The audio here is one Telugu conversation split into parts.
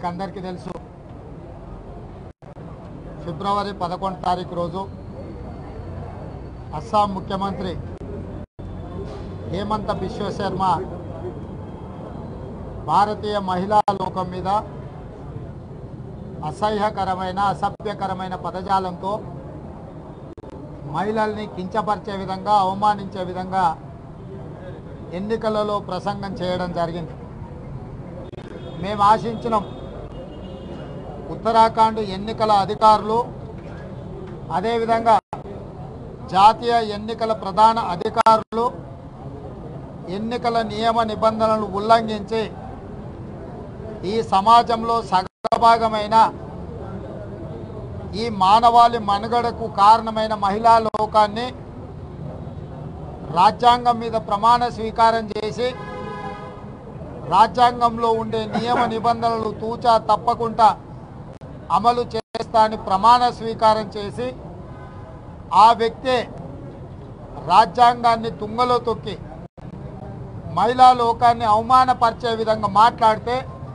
అందరికీ తెలుసు ఫిబ్రవరి 11 తారీఖు రోజు అస్సాం ముఖ్యమంత్రి హేమంత బిశ్వ శర్మ భారతీయ మహిళా లోకం మీద అసహ్యకరమైన అసభ్యకరమైన పదజాలంతో మహిళల్ని కించపరిచే విధంగా అవమానించే విధంగా ఎన్నికలలో ప్రసంగం చేయడం జరిగింది. మేము ఆశించినాం ఉత్తరాఖండ్ ఎన్నికల అధికారులు అదేవిధంగా జాతీయ ఎన్నికల ప్రధాన అధికారులు ఎన్నికల నియమ నిబంధనలను ఉల్లంఘించి ఈ సమాజంలో సగభాగమైన ఈ మానవాళి మనుగడకు కారణమైన మహిళా లోకాన్ని రాజ్యాంగం మీద ప్రమాణ స్వీకారం చేసి రాజ్యాంగంలో ఉండే నియమ నిబంధనలు తూచా తప్పకుండా అమలు చేస్తా అని ప్రమాణ స్వీకారం చేసి ఆ వ్యక్తే రాజ్యాంగాన్ని తుంగలో తొక్కి మహిళా లోకాన్ని అవమానపరిచే విధంగా మాట్లాడితే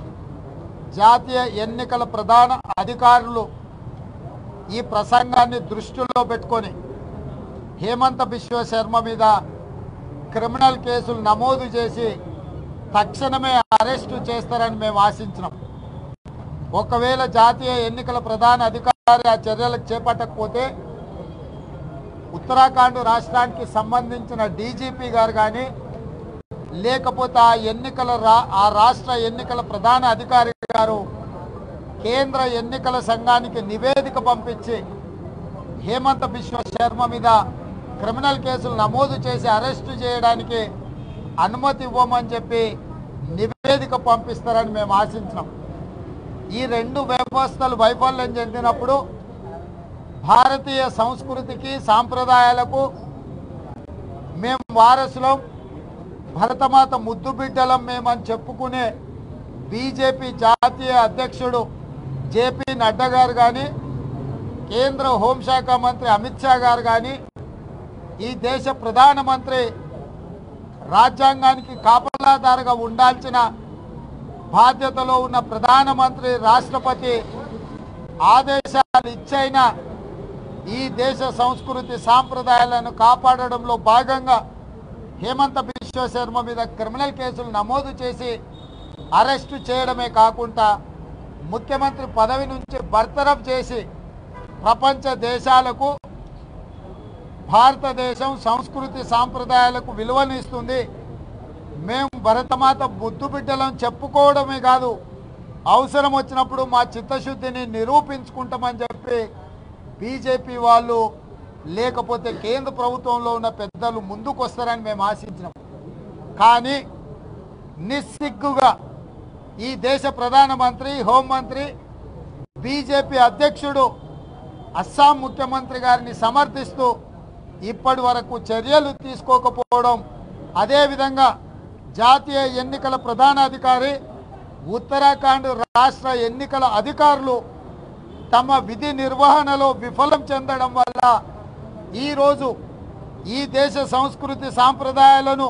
జాతీయ ఎన్నికల ప్రధాన అధికారులు ఈ ప్రసంగాన్ని దృష్టిలో పెట్టుకొని హేమంత బిశ్వ శర్మ మీద క్రిమినల్ కేసులు నమోదు చేసి తక్షణమే అరెస్టు చేస్తారని మేము ఆశించినాం. ఒకవేళ జాతీయ ఎన్నికల ప్రధాన అధికారి ఆ చర్యలకు చేపట్టకపోతే ఉత్తరాఖండ్ రాష్ట్రానికి సంబంధించిన డీజీపీ గారు కానీ లేకపోతే ఆ రాష్ట్ర ఎన్నికల ప్రధాన అధికారి గారు కేంద్ర ఎన్నికల సంఘానికి నివేదిక పంపించి హేమంత బిశ్వ శర్మ మీద క్రిమినల్ కేసులు నమోదు చేసి అరెస్టు చేయడానికి అనుమతి ఇవ్వమని చెప్పి నివేదిక పంపిస్తారని మేము ఆశించినాం. ఈ రెండు వ్యవస్థలు వైఫల్యం చెందినప్పుడు భారతీయ సంస్కృతికి సాంప్రదాయాలకు మేము వారసులం, భరతమాత ముద్దు బిడ్డలం మేమని చెప్పుకునే బీజేపీ జాతీయ అధ్యక్షుడు జేపీ నడ్డా గారు కానీ కేంద్ర హోంశాఖ మంత్రి అమిత్ షా గారు కానీ ఈ దేశ ప్రధానమంత్రి రాజ్యాంగానికి కాపలాదారుగా ఉండాల్సిన బాధ్యతలో ఉన్న ప్రధానమంత్రి రాష్ట్రపతి ఆదేశాలు ఇచ్చైనా ఈ దేశ సంస్కృతి సాంప్రదాయాలను కాపాడడంలో భాగంగా హేమంత బిశ్వ శర్మ మీద క్రిమినల్ కేసులు నమోదు చేసి అరెస్టు చేయడమే కాకుండా ముఖ్యమంత్రి పదవి నుంచి బర్తరఫ్ చేసి ప్రపంచ దేశాలకు భారతదేశం సంస్కృతి సాంప్రదాయాలకు విలువనిస్తుంది, మేము భరతమాత ముద్దు బిడ్డలను చెప్పుకోవడమే కాదు అవసరం వచ్చినప్పుడు మా చిత్తశుద్ధిని నిరూపించుకుంటామని చెప్పి బీజేపీ వాళ్ళు లేకపోతే కేంద్ర ప్రభుత్వంలో ఉన్న పెద్దలు ముందుకు వస్తారని మేము ఆశించినాం. కానీ నిస్సిగ్గుగా ఈ దేశ ప్రధానమంత్రి, హోంమంత్రి, బీజేపీ అధ్యక్షుడు అస్సాం ముఖ్యమంత్రి గారిని సమర్థిస్తూ ఇప్పటి వరకు చర్యలు తీసుకోకపోవడం, అదేవిధంగా జాతీయ ఎన్నికల ప్రధానాధికారి, ఉత్తరాఖండ్ రాష్ట్ర ఎన్నికల అధికారులు తమ విధి నిర్వహణలో విఫలం చెందడం వల్ల ఈరోజు ఈ దేశ సంస్కృతి సాంప్రదాయాలను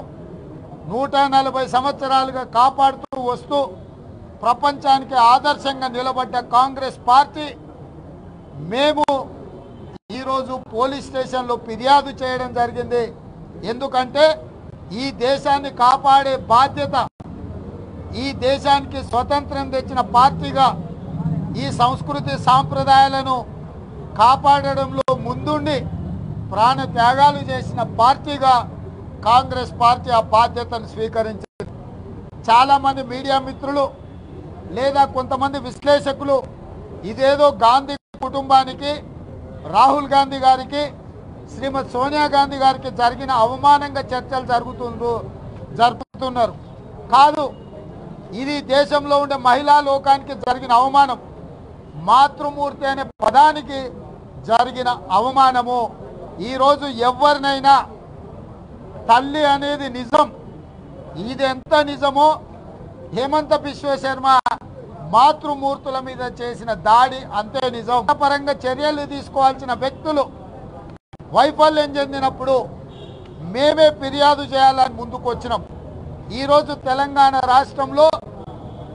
140 సంవత్సరాలుగా కాపాడుతూ వస్తూ ప్రపంచానికి ఆదర్శంగా నిలబడ్డ కాంగ్రెస్ పార్టీ మేము ఈరోజు పోలీస్ స్టేషన్లో ఫిర్యాదు చేయడం జరిగింది. ఎందుకంటే ఈ దేశాన్ని కాపాడే బాధ్యత, ఈ దేశానికి స్వతంత్రం తెచ్చిన పార్టీగా ఈ సంస్కృతి సాంప్రదాయాలను కాపాడడంలో ముందుండి ప్రాణ త్యాగాలు చేసిన పార్టీగా కాంగ్రెస్ పార్టీ ఆ బాధ్యతను స్వీకరించింది. చాలామంది మీడియా మిత్రులు లేదా కొంతమంది విశ్లేషకులు ఇదేదో గాంధీ కుటుంబానికి, రాహుల్ గాంధీ గారికి, శ్రీమతి సోనియా గాంధీ గారికి జరిగిన అవమానంగా చర్చలు జరుపుతున్నారు. కాదు, ఇది దేశంలో ఉండే మహిళా లోకానికి జరిగిన అవమానం, మాతృమూర్తి అనే పదానికి జరిగిన అవమానము. ఈరోజు ఎవరినైనా తల్లి అనేది నిజం, ఇది ఎంత నిజమో హేమంత బిశ్వ శర్మ మాతృమూర్తుల మీద చేసిన దాడి అంతే నిజం. పరంగా చర్యలు తీసుకోవాల్సిన వ్యక్తులు వైఫల్యం చెందినప్పుడు మేమే ఫిర్యాదు చేయాలని ముందుకు వచ్చినాం. ఈరోజు తెలంగాణ రాష్ట్రంలో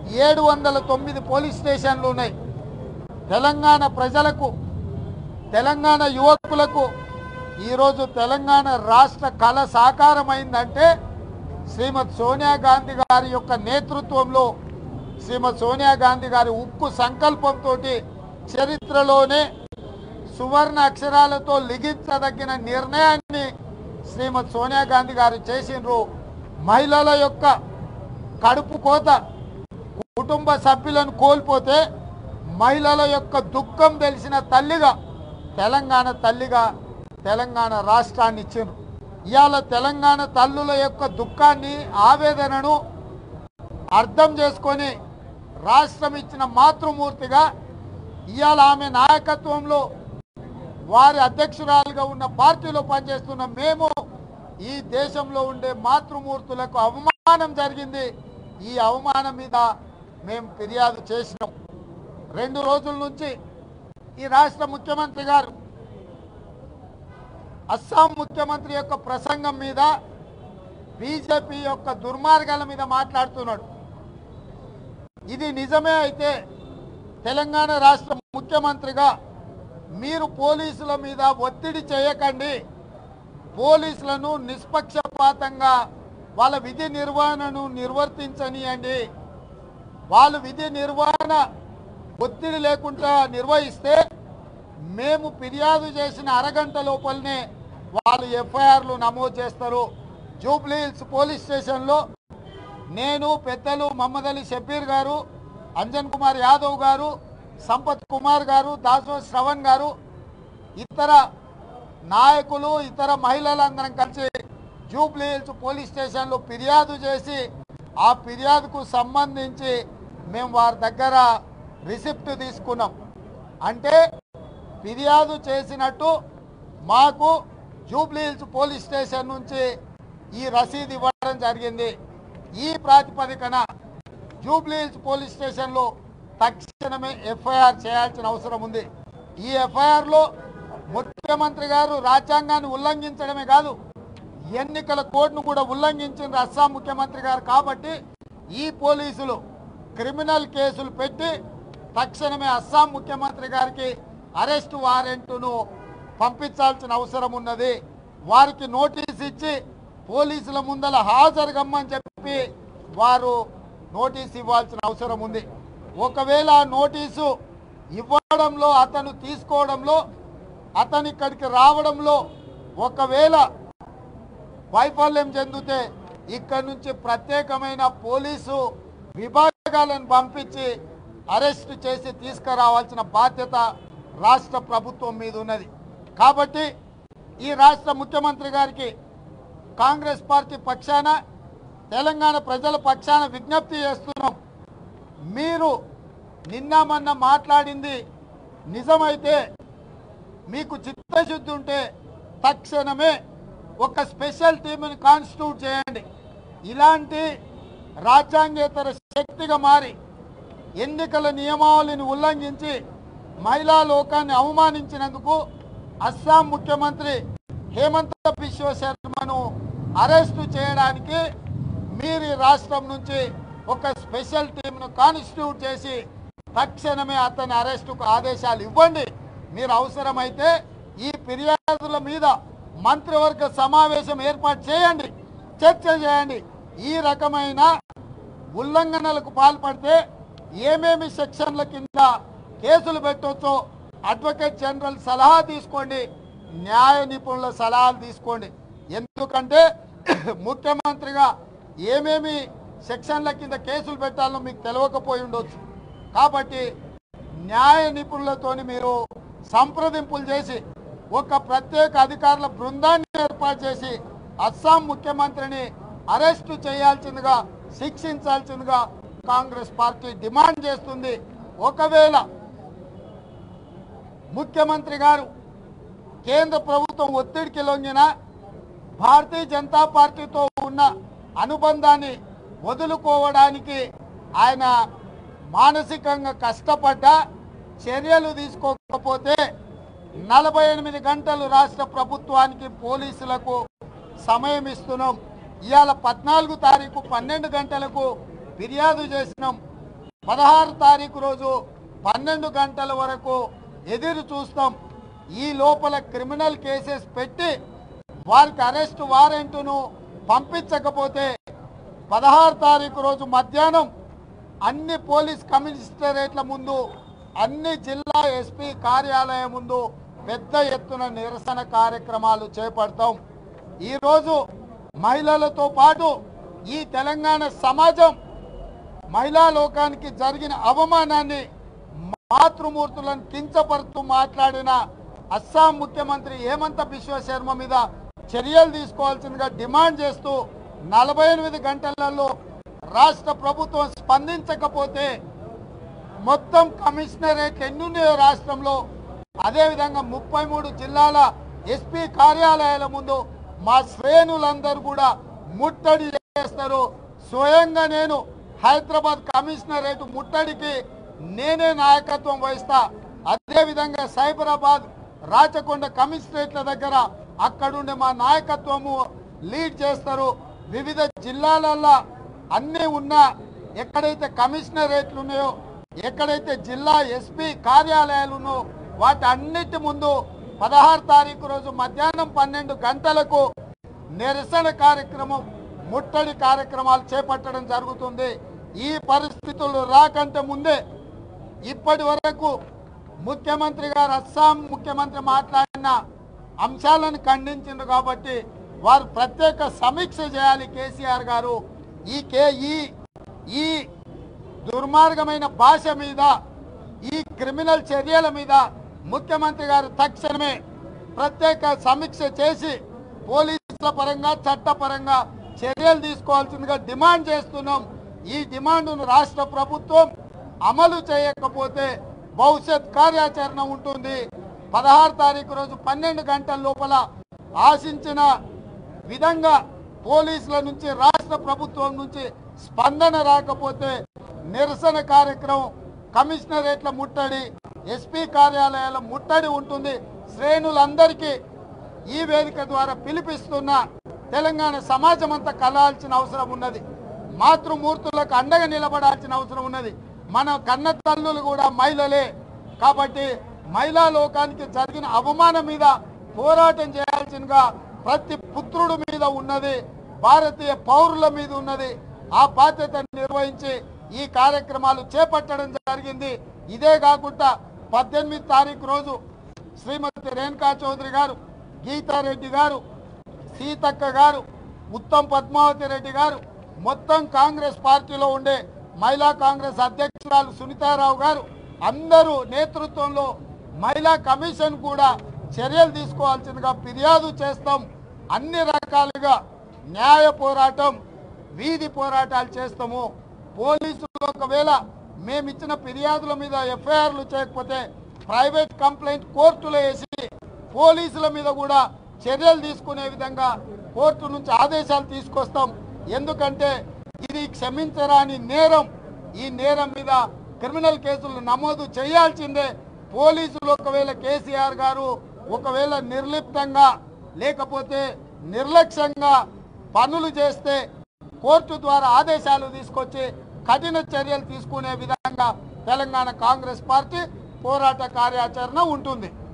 709 పోలీస్ స్టేషన్లు ఉన్నాయి. తెలంగాణ ప్రజలకు, తెలంగాణ యువకులకు ఈరోజు తెలంగాణ రాష్ట్ర కళ సాకారమైందంటే శ్రీమతి సోనియా గాంధీ గారి యొక్క నేతృత్వంలో, శ్రీమతి సోనియా గాంధీ గారి ఉక్కు సంకల్పంతో చరిత్రలోనే సువర్ణ అక్షరాలతో లిఖించదగిన నిర్ణయాన్ని శ్రీమతి సోనియా గాంధీ గారు చేసినారు. మహిళల యొక్క కడుపు కోత, కుటుంబ సభ్యులను కోల్పోతే మహిళల యొక్క దుఃఖం తెలిసిన తల్లిగా, తెలంగాణ తల్లిగా తెలంగాణ రాష్ట్రాన్ని ఇచ్చారు. ఇవాళ తెలంగాణ తల్లుల యొక్క దుఃఖాన్ని, ఆవేదనను అర్థం చేసుకొని రాష్ట్రం ఇచ్చిన మాతృమూర్తిగా ఇవాళ ఆమె నాయకత్వంలో వారి అధ్యక్షురాలుగా ఉన్న పార్టీలో పనిచేస్తున్న మేము ఈ దేశంలో ఉండే మాతృమూర్తులకు అవమానం జరిగింది. ఈ అవమానం మీద మేము ఫిర్యాదు చేసినాం. 2 రోజుల నుంచి ఈ రాష్ట్ర ముఖ్యమంత్రి గారు అస్సాం ముఖ్యమంత్రి యొక్క ప్రసంగం మీద, బీజేపీ యొక్క దుర్మార్గాల మీద మాట్లాడుతున్నాడు. ఇది నిజమే అయితే తెలంగాణ రాష్ట్ర ముఖ్యమంత్రిగా మీరు పోలీసుల మీద ఒత్తిడి చేయకండి, పోలీసులను నిష్పక్షపాతంగా వాళ్ళ విధి నిర్వహణను నిర్వర్తించనియండి. వాళ్ళు విధి నిర్వహణ ఒత్తిడి లేకుండా నిర్వహిస్తే మేము ఫిర్యాదు చేసిన అరగంట లోపలనే వాళ్ళు ఎఫ్ఐఆర్లు నమోదు చేస్తారు. జూబ్లీహిల్స్ పోలీస్ స్టేషన్లో నేను, పెద్దలు మహమ్మద్ అలీ షబీర్ గారు, అంజన్ కుమార్ యాదవ్ గారు, సంపత్ కుమార్ గారు, దాసో శ్రవణ్ గారు, ఇతర నాయకులు, ఇతర మహిళలందరం కలిసి జూబ్లీహిల్స్ పోలీస్ స్టేషన్లో ఫిర్యాదు చేసి ఆ ఫిర్యాదుకు సంబంధించి మేము వారి దగ్గర రిసిప్ట్ తీసుకున్నాం. అంటే ఫిర్యాదు చేసినట్టు మాకు జూబ్లీహిల్స్ పోలీస్ స్టేషన్ నుంచి ఈ రసీదు ఇవ్వడం జరిగింది. ఈ ప్రాతిపదికన జూబ్లీహిల్స్ పోలీస్ స్టేషన్లో తక్షణమే ఎఫ్ఐఆర్ చేయాల్సిన అవసరం ఉంది. ఈ ఎఫ్ఐఆర్లో ముఖ్యమంత్రి గారు రాజ్యాంగాన్ని ఉల్లంఘించడమే కాదు, ఎన్నికల కోడ్ను కూడా ఉల్లంఘించిన అస్సాం ముఖ్యమంత్రి గారు. కాబట్టి ఈ పోలీసులు క్రిమినల్ కేసులు పెట్టి తక్షణమే అస్సాం ముఖ్యమంత్రి గారికి అరెస్ట్ వారెంట్ను పంపించాల్సిన అవసరం ఉన్నది. వారికి నోటీస్ ఇచ్చి పోలీసుల ముందల హాజరుగమ్మని చెప్పి వారు నోటీస్ ఇవ్వాల్సిన అవసరం ఉంది. ఒకవేళ నోటీసు ఇవ్వడంలో, అతను తీసుకోవడంలో, అతను ఇక్కడికి రావడంలో ఒకవేళ వైఫల్యం చెందితే ఇక్కడి నుంచి ప్రత్యేకమైన పోలీసు విభాగాలను పంపించి అరెస్ట్ చేసి తీసుకురావాల్సిన బాధ్యత రాష్ట్ర ప్రభుత్వం మీద ఉన్నది. కాబట్టి ఈ రాష్ట్ర ముఖ్యమంత్రి గారికి కాంగ్రెస్ పార్టీ పక్షాన, తెలంగాణ ప్రజల పక్షాన విజ్ఞప్తి చేస్తున్నాం. మీరు నిన్న మొన్న మాట్లాడింది నిజమైతే, మీకు చిత్తశుద్ధి ఉంటే తక్షణమే ఒక స్పెషల్ టీంని కాన్స్టిట్యూట్ చేయండి. ఇలాంటి రాజ్యాంగేతర శక్తిగా మారి ఎన్నికల నియమావళిని ఉల్లంఘించి మహిళా లోకాన్ని అవమానించినందుకు అస్సాం ముఖ్యమంత్రి హేమంత బిశ్వ శర్మను అరెస్టు చేయడానికి మీరు ఈ రాష్ట్రం నుంచి ఒక స్పెషల్ టీంను కాన్స్టిట్యూట్ చేసి తక్షణమే అతని అరెస్టుకు ఆదేశాలు ఇవ్వండి. మీరు అవసరమైతే ఈ ఫిర్యాదుల మీద మంత్రివర్గ సమావేశం ఏర్పాటు చేయండి, చర్చ చేయండి. ఈ రకమైన ఉల్లంఘనలకు పాల్పడితే ఏమేమి సెక్షన్ల కింద కేసులు పెట్టవచ్చో అడ్వకేట్ జనరల్ సలహా తీసుకోండి, న్యాయ నిపుణుల సలహాలు తీసుకోండి. ఎందుకంటే ముఖ్యమంత్రిగా ఏమేమి సెక్షన్ల కింద కేసులు పెట్టాలో మీకు తెలియకపోయి ఉండొచ్చు. కాబట్టి న్యాయ నిపుణులతోని మీరు సంప్రదింపులు చేసి ఒక ప్రత్యేక అధికారుల బృందాన్ని ఏర్పాటు చేసి అస్సాం ముఖ్యమంత్రిని అరెస్టు చేయాల్సిందిగా, శిక్షించాల్సిందిగా కాంగ్రెస్ పార్టీ డిమాండ్ చేస్తుంది. ఒకవేళ ముఖ్యమంత్రి గారు కేంద్ర ప్రభుత్వం ఒత్తిడికి లొంగిన, భారతీయ జనతా పార్టీతో ఉన్న అనుబంధాన్ని వదులుకోవడానికి ఆయన మానసికంగా కష్టపడ్డా చర్యలు తీసుకోకపోతే 48 గంటలు రాష్ట్ర ప్రభుత్వానికి, పోలీసులకు సమయం ఇస్తున్నాం. ఇవాళ 14 తారీఖు 12 గంటలకు ఫిర్యాదు చేసినాం. 16 తారీఖు రోజు 12 గంటల వరకు ఎదురు చూస్తాం. ఈ లోపల క్రిమినల్ కేసెస్ పెట్టి వారికి అరెస్ట్ వారెంట్ను పంపించకపోతే 16 తారీఖు రోజు మధ్యాహ్నం అన్ని పోలీస్ కమిషనరేట్ల ముందు, అన్ని జిల్లా ఎస్పీ కార్యాలయం ముందు పెద్ద ఎత్తున నిరసన కార్యక్రమాలు చేపడతాం. ఈరోజు మహిళలతో పాటు ఈ తెలంగాణ సమాజం మహిళా లోకానికి జరిగిన అవమానాన్ని, మాతృమూర్తులను కించపరుస్తూ మాట్లాడిన అస్సాం ముఖ్యమంత్రి హేమంత బిశ్వ శర్మ మీద చర్యలు తీసుకోవాల్సిందిగా డిమాండ్ చేస్తూ 48 గంటలలో రాష్ట్ర ప్రభుత్వం స్పందించకపోతే మొత్తం కమిషనరేట్లు ఎన్ని ఉన్నాయో రాష్ట్రంలో, అదేవిధంగా 33 జిల్లాల ఎస్పీ కార్యాలయాల ముందు మా శ్రేణులందరూ కూడా ముట్టడి చేస్తారు. స్వయంగా నేను హైదరాబాద్ కమిషనరేట్ ముట్టడికి నేనే నాయకత్వం వహిస్తా. అదేవిధంగా సైబరాబాద్, రాచకొండ కమిషనరేట్ల దగ్గర అక్కడుండే మా నాయకత్వము లీడ్ చేస్తారు. వివిధ జిల్లాలలో అన్నీ ఉన్నా ఎక్కడైతే కమిషనరేట్లు ఉన్నాయో, ఎక్కడైతే జిల్లా ఎస్పీ కార్యాలయాలు ఉన్నాయో వాటి అన్నిటి ముందు 16 తారీఖు రోజు మధ్యాహ్నం 12 గంటలకు నిరసన కార్యక్రమం, ముట్టడి కార్యక్రమాలు చేపట్టడం జరుగుతుంది. ఈ పరిస్థితులు రాకంటే ముందే ఇప్పటి వరకు ముఖ్యమంత్రి గారు, అస్సాం ముఖ్యమంత్రి మాట్లాడిన అంశాలను ఖండించింది కాబట్టి వారు ప్రత్యేక సమీక్ష చేయాలి. కేసీఆర్ గారు ఈ దుర్మార్గమైన భాష మీద, ఈ క్రిమినల్ చర్యల మీద ముఖ్యమంత్రి గారు తక్షణమే ప్రత్యేక సమీక్ష చేసి పోలీసుల పరంగా, చట్టపరంగా చర్యలు తీసుకోవాల్సిందిగా డిమాండ్ చేస్తున్నాం. ఈ డిమాండ్ను రాష్ట్ర ప్రభుత్వం అమలు చేయకపోతే భవిష్యత్ కార్యాచరణ ఉంటుంది. 16 తారీఖు రోజు 12 గంటల లోపల ఆశించిన విధంగా పోలీసుల నుంచి, రాష్ట్ర ప్రభుత్వం నుంచి స్పందన రాకపోతే నిరసన కార్యక్రమం, కమిషనరేట్ల ముట్టడి, ఎస్పీ కార్యాలయాల ముట్టడి ఉంటుంది. శ్రేణులందరికీ ఈ వేదిక ద్వారా పిలిపిస్తున్న తెలంగాణ సమాజం అంతా కలాల్సిన అవసరం ఉన్నది. మాతృమూర్తులకు అండగా నిలబడాల్సిన అవసరం ఉన్నది. మన కన్న తల్లులు కూడా మహిళలే కాబట్టి మహిళా లోకానికి జరిగిన అవమానం మీద పోరాటం చేయాల్సిందిగా ప్రతి పుత్రుడి మీద ఉన్నది, భారతీయ పౌరుల మీద ఉన్నది. ఆ బాధ్యతను నిర్వహించి ఈ కార్యక్రమాలు చేపట్టడం జరిగింది. ఇదే కాకుండా 18 తారీఖు రోజు శ్రీమతి రేణుకా చౌదరి గారు, గీతారెడ్డి గారు, సీతక్క గారు, ఉత్తమ్ పద్మావతి రెడ్డి గారు, మొత్తం కాంగ్రెస్ పార్టీలో ఉండే మహిళా కాంగ్రెస్ అధ్యక్షురాలు సునీతారావు గారు అందరూ నేతృత్వంలో మహిళా కమిషన్ కూడా చర్యలు తీసుకోవాల్సిందిగా ఫిర్యాదు చేస్తాం. అన్ని రకాలుగా న్యాయ పోరాటం, వీధి పోరాటాలు చేస్తాము. పోలీసులు ఒకవేళ మేమిచ్చిన ఫిర్యాదుల మీద ఎఫ్ఐఆర్లు చేయకపోతే ప్రైవేట్ కంప్లైంట్ కోర్టులో వేసి పోలీసుల మీద కూడా చర్యలు తీసుకునే విధంగా కోర్టు నుంచి ఆదేశాలు తీసుకొస్తాం. ఎందుకంటే ఇది క్షమించరాని నేరం. ఈ నేరం మీద క్రిమినల్ కేసులు నమోదు చేయాల్సిందే. పోలీసులు ఒకవేళ కేసీఆర్ గారు ఒకవేళ నిర్లిప్తంగా లేకపోతే నిర్లక్ష్యంగా పనులు చేస్తే కోర్టు ద్వారా ఆదేశాలు తీసుకొచ్చి కఠిన చర్యలు తీసుకునే విధంగా తెలంగాణ కాంగ్రెస్ పార్టీ పోరాట కార్యాచరణ ఉంటుంది.